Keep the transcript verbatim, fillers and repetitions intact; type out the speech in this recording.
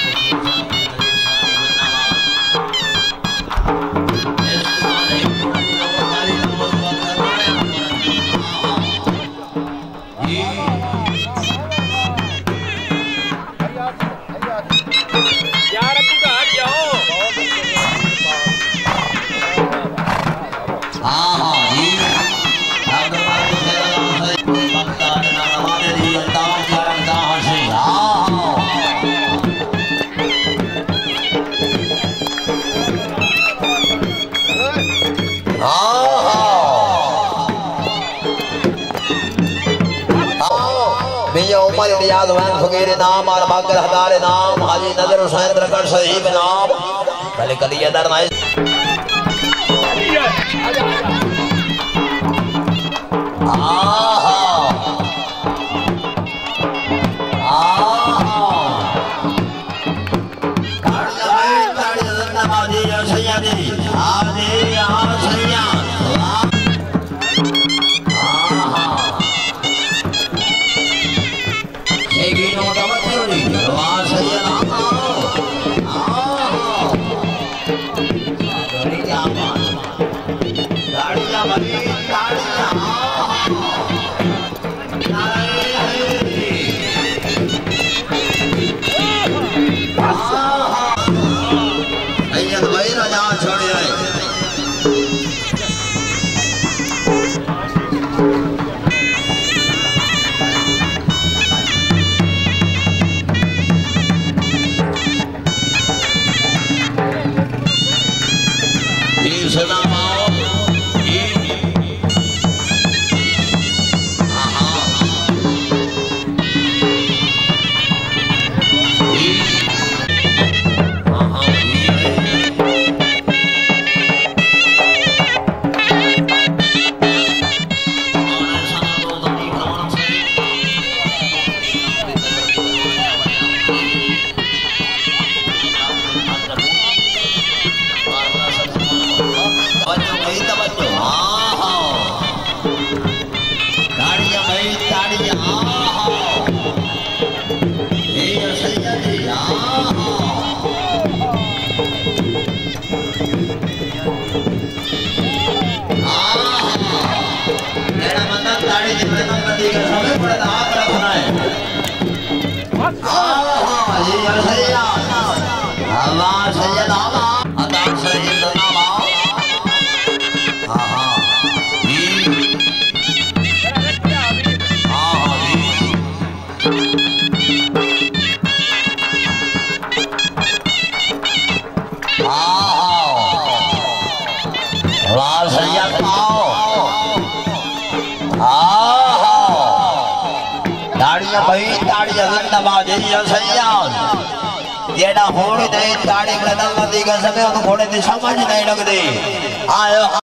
याद फकीर नाम और बागर हदारे नाम हाजी नजर हुसैन द्रकड़ शहीद नाम कल कलिया दर नाइस आहा आहा काड़िया भाई काड़िया जिंदाबादी या सैयदी आदे या सैयद जेड़ा होने दे ताड़ी में दल दी का समय घोड़े दी समझ नहीं लगती आयो।